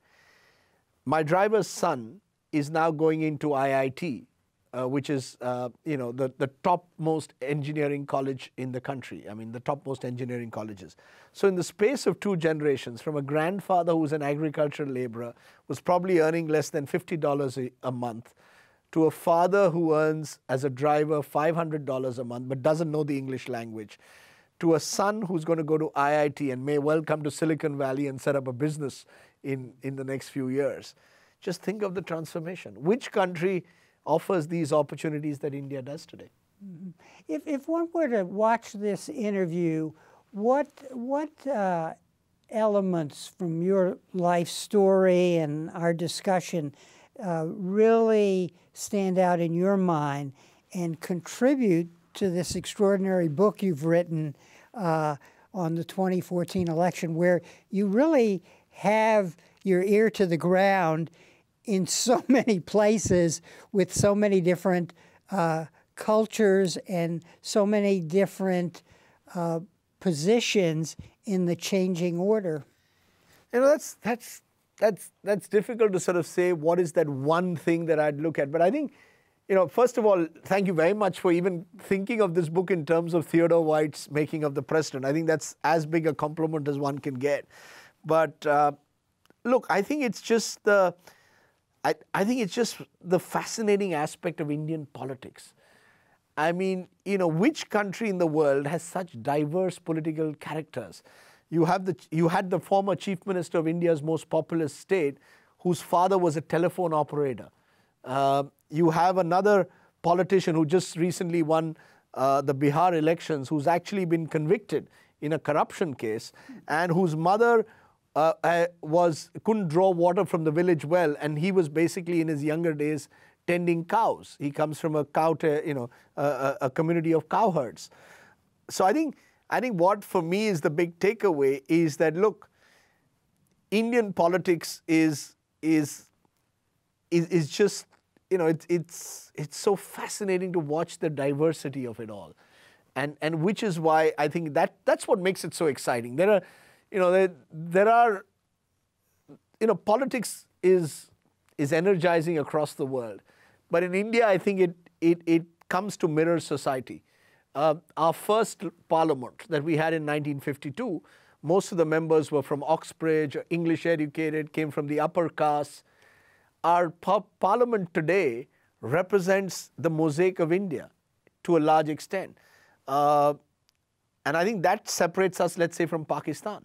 My driver's son is now going into I I T, uh, which is uh, you know, the, the topmost engineering college in the country. I mean, the topmost engineering colleges. So in the space of two generations, from a grandfather who was an agricultural laborer, was probably earning less than fifty dollars a, a month, to a father who earns as a driver five hundred dollars a month but doesn't know the English language, to a son who's going to go to I I T and may well come to Silicon Valley and set up a business in, in the next few years. Just think of the transformation. Which country offers these opportunities that India does today? Mm-hmm. If, if one were to watch this interview, what, what uh, elements from your life story and our discussion uh, really stand out in your mind and contribute to this extraordinary book you've written uh, on the twenty fourteen election, where you really have your ear to the ground in so many places with so many different uh, cultures and so many different uh, positions in the changing order? You know, that's, that's, that's, that's difficult to sort of say what is that one thing that I'd look at. But I think, you know, first of all, thank you very much for even thinking of this book in terms of Theodore White's Making of the President. I think that's as big a compliment as one can get. But uh, look, I think it's just the, I, I think it's just the fascinating aspect of Indian politics. I mean, you know, which country in the world has such diverse political characters? You have the, you had the former Chief Minister of India's most populous state, whose father was a telephone operator. Uh, you have another politician who just recently won uh, the Bihar elections, who's actually been convicted in a corruption case, and whose mother uh, uh, was couldn't draw water from the village well, and he was basically in his younger days tending cows. He comes from a cow, you know, a, a community of cowherds. So I think I think what for me is the big takeaway is that, look, Indian politics is is is, is just, you know, it's it's it's so fascinating to watch the diversity of it all, and and which is why I think that that's what makes it so exciting. There are, you know, there there are, you know, politics is is energizing across the world, but in India, I think it it it comes to mirror society. Uh, our first parliament that we had in nineteen fifty-two, most of the members were from Oxbridge, English educated, came from the upper caste. Our par parliament today represents the mosaic of India to a large extent. Uh, and I think that separates us, let's say, from Pakistan,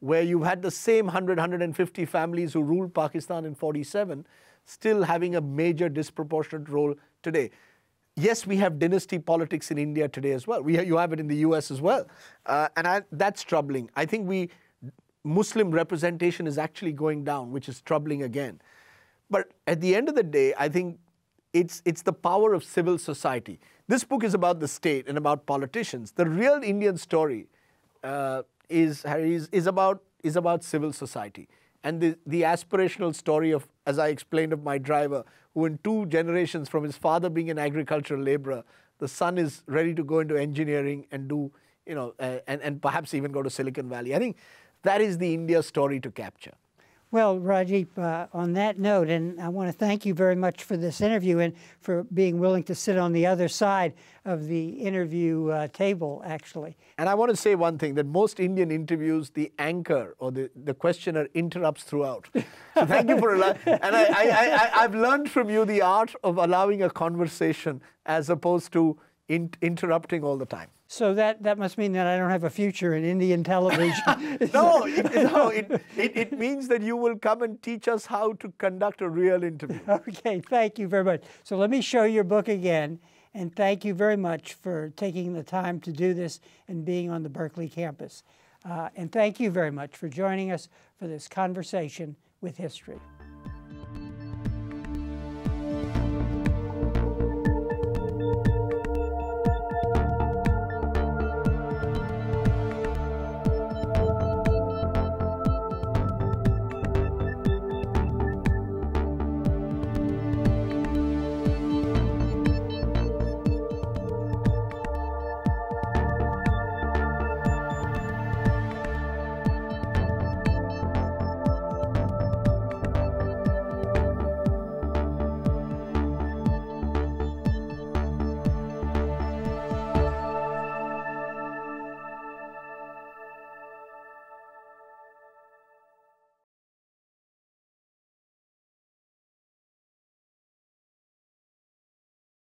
where you had the same one hundred, one hundred fifty families who ruled Pakistan in forty-seven, still having a major disproportionate role today. Yes, we have dynasty politics in India today as well. We, you have it in the U S as well. Uh, and I, that's troubling. I think we, Muslim representation is actually going down, which is troubling again. But at the end of the day, I think it's, it's the power of civil society. This book is about the state and about politicians. The real Indian story uh, is, is, is, about, is about civil society. And the, the aspirational story of, as I explained, of my driver, who in two generations from his father being an agricultural laborer, the son is ready to go into engineering and do, you know, uh, and, and perhaps even go to Silicon Valley. I think that is the India story to capture. Well, Rajdip, uh, on that note, and I want to thank you very much for this interview and for being willing to sit on the other side of the interview uh, table, actually. And I want to say one thing, that most Indian interviews, the anchor or the, the questioner interrupts throughout. So thank you for allowing, and I, I, I, I've learned from you the art of allowing a conversation as opposed to in, interrupting all the time. So that, that must mean that I don't have a future in Indian television. no, it, no it, it, it means that you will come and teach us how to conduct a real interview. Okay, thank you very much. So let me show your book again, and thank you very much for taking the time to do this and being on the Berkeley campus. Uh, and thank you very much for joining us for this conversation with history.